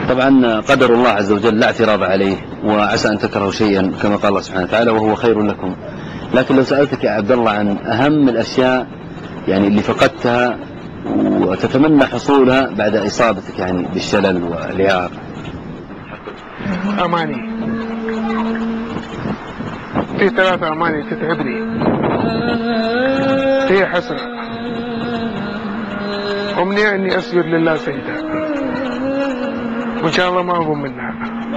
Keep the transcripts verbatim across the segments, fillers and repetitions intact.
طبعا قدر الله عز وجل لا اعتراض عليه، وعسى أن تكرهوا شيئا كما قال الله سبحانه وتعالى وهو خير لكم. لكن لو سألتك يا عبد الله عن أهم الأشياء يعني اللي فقدتها وتتمنى حصولها بعد إصابتك يعني بالشلل والإعاقة. أماني، في ثلاثة أماني تتعبني، هي حسرة، أمنية إني أسجد لله سجدة، وإن شاء الله ما أقوم منها.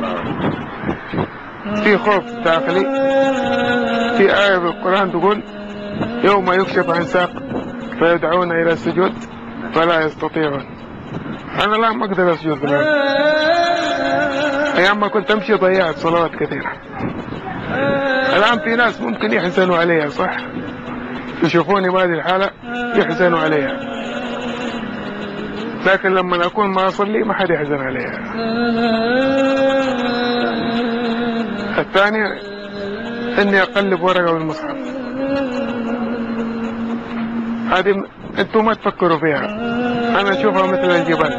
في خوف داخلي، في آية في القرآن تقول يوم يكشف عن ساق فيدعون إلى السجود فلا يستطيعون. أنا لا ما أقدر أسجد الآن، أيام ما كنت أمشي ضيعت صلوات كثيرة. الآن في ناس ممكن يحزنوا عليها، صح؟ يشوفوني بهذه الحالة يحزنوا عليها، لكن لما أكون ما أصلي ما حد يحزن عليها. الثانية إني أقلب ورقة بالمصحف، هذه أنتم ما تفكروا فيها، أنا أشوفها مثل الجبال.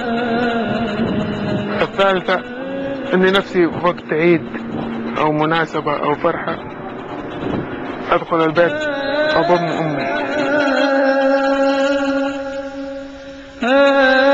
الثالثة إني نفسي وقت عيد أو مناسبة أو فرحة أدخل البيت أضم أمي.